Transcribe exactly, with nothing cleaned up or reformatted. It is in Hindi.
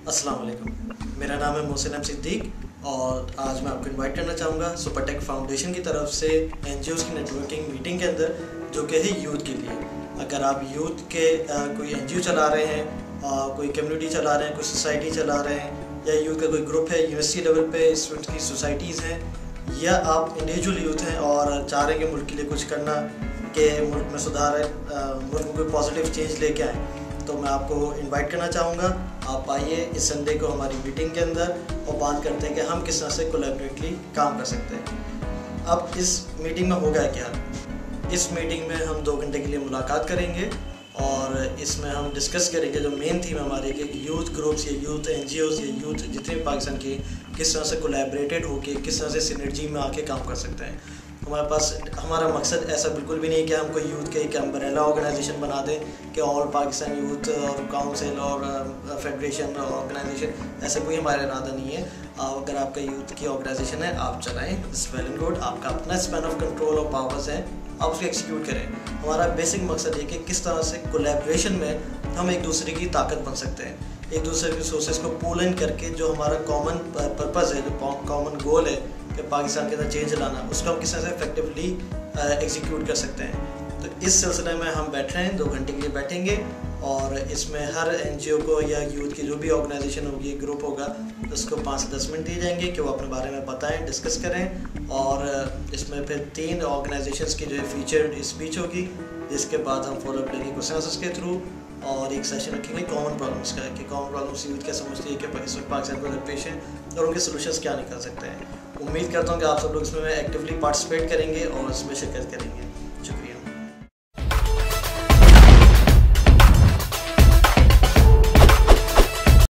अस्सलाम वालेकुम। मेरा नाम है मोहसिन अहमद सिद्दीक और आज मैं आपको इनवाइट करना चाहूँगा सुपरटेक फाउंडेशन की तरफ से एनजीओज़ की नेटवर्किंग मीटिंग के अंदर, जो कि है यूथ के लिए। अगर आप यूथ के आ, कोई एनजीओ चला रहे हैं, आ, कोई कम्युनिटी चला रहे हैं, कोई सोसाइटी चला रहे हैं, या यूथ का कोई ग्रुप है, यूनिवर्सिटी लेवल पे स्टूडेंट की सोसाइटीज़ हैं, या आप इंडिविजुअल यूथ हैं और चाह रहे हैं कि मुल्क के लिए कुछ करना, कि मुल्क में सुधार है, मुल्क में कोई पॉजिटिव चेंज लेके आएँ, तो मैं आपको इनवाइट करना चाहूँगा। आप आइए इस संडे को हमारी मीटिंग के अंदर और बात करते हैं कि हम किस तरह से कोलैबोरेटली काम कर सकते हैं। अब इस मीटिंग में होगा क्या? इस मीटिंग में हम दो घंटे के लिए मुलाकात करेंगे और इसमें हम डिस्कस करेंगे, जो मेन थीम हमारे कि यूथ ग्रुप्स या यूथ एनजीओज़ या यूथ जितने भी पाकिस्तान के किस तरह से कोलैबोरेटेड होके किस तरह से सिनर्जी में आके काम कर सकते हैं। हमारे पास हमारा मकसद ऐसा बिल्कुल भी नहीं है कि हम कोई यूथ के एक अम्ब्रेला ऑर्गेनाइजेशन बना दें कि ऑल पाकिस्तान यूथ और काउंसिल और फेडरेशन ऑर्गेनाइजेशन, ऐसा कोई हमारा इरादा नहीं है। अगर आपका यूथ की ऑर्गेनाइजेशन है, आप चलाएं, इट्स वेल एंड गुड। आपका अपना स्पैन ऑफ कंट्रोल और पावर्स है, आप उसको एक्सिक्यूट करें। हमारा बेसिक मकसद ये कि किस तरह से कोलैबोरेशन में हम एक दूसरे की ताकत बन सकते हैं, एक दूसरे के रिसोर्सेज को पूल इन करके जो हमारा कॉमन पर्पज़ है, जो कॉमन गोल है कि पाकिस्तान के अंदर चेंज लाना, उसको हम किस तरह से इफेक्टिवली एग्जीक्यूट कर सकते हैं। तो इस सिलसिले में हम बैठ रहे हैं, दो घंटे के लिए बैठेंगे और इसमें हर एनजीओ को या यूथ की जो भी ऑर्गेनाइजेशन होगी, ग्रुप होगा, उसको पाँच से दस मिनट दिए जाएंगे कि वो अपने बारे में बताएं, डिस्कस करें। और इसमें फिर तीन ऑर्गेनाइजेशंस की जो है फीचर्ड स्पीच होगी, जिसके बाद हम फॉलो अप लेंगे कंसेंसस के थ्रू, और एक सेशन रखेंगे कॉमन प्रॉब्लम्स का कि कॉमन प्रॉब्लम्स यूथ क्या समझती है कि पाकिस्तान को दरपेश है और उनके सोल्यूशंस क्या निकल सकते हैं। उम्मीद करता हूँ कि आप सब लोग इसमें एक्टिवली पार्टिसिपेट करेंगे और इसमें शिरकत करेंगे।